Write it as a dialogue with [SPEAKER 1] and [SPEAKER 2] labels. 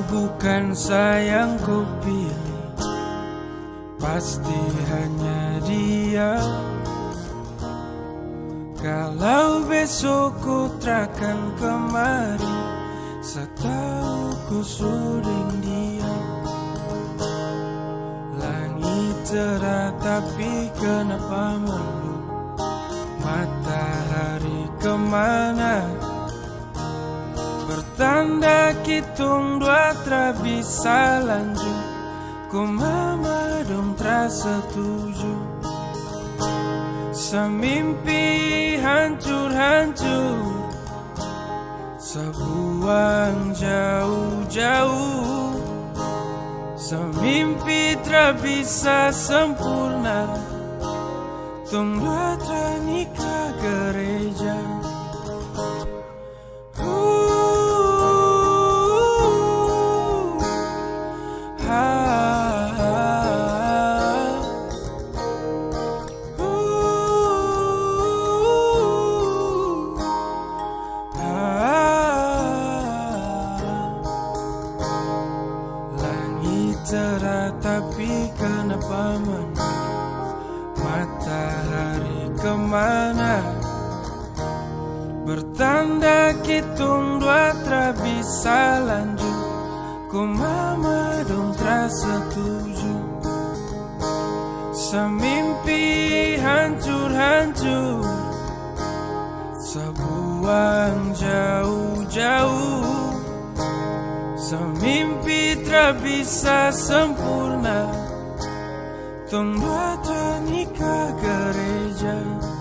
[SPEAKER 1] bukan sayang ku pilih, pasti hanya dia. Kalau besok ku takkan kemari, setahu ku sudah dia. Langit cerah tapi kenapa mendung? Matahari kemana? Bertanda hitung dua tak bisa lanjut. Ku mama dong tak setuju. Semimpi hancur-hancur, sebuang jauh-jauh. Semimpi tak bisa sempurna, tung dua tak nikah gereja. Cerah tapi kenapa mendung? Matahari kemana? Bertanda hitung dua tak bisa lanjut. Ku mama dong tak setuju. Semimpi hancur-hancur, sebuang jauh-jauh. Semimpi tak bisa sempurna, tung dua tak nikah gereja.